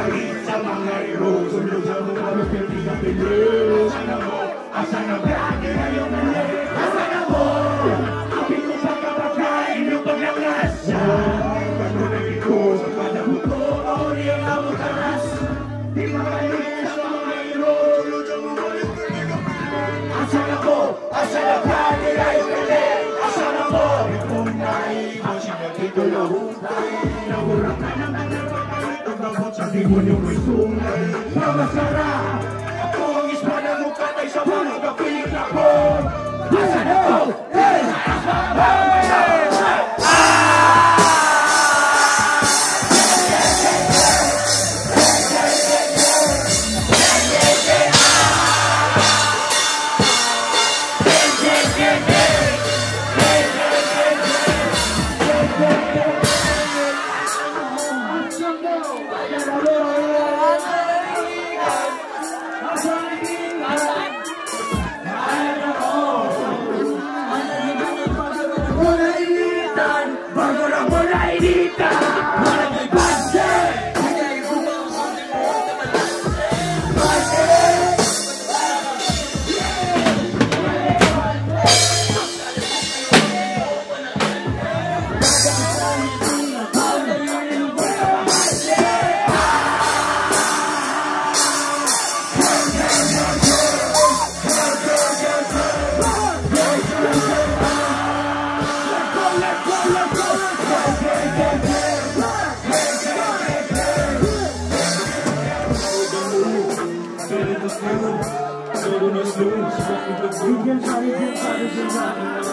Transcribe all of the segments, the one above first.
kahit sa mga hero. Sunod sa mga magpipigang pilih. Asa na mo, asa na bragi na yung mali. Asa na mo, apin ko pagkapagkain yung paglakasya. Pagko nagiko sa panabuto, ako niyang namutaras. Di makalit sa mga hero. Sunod sa mga magpipigang pilih. Asa na mo, asa na bragi na yung mali. Asa na mo, kung naibo siya nagkitulong. Nagulang ka naman na pagkakit sa demonyo may sungay na masarap. Ako ang ispada mo katay sa bulo na piling ako. Asa na ko?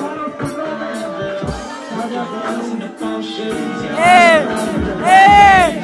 Hey!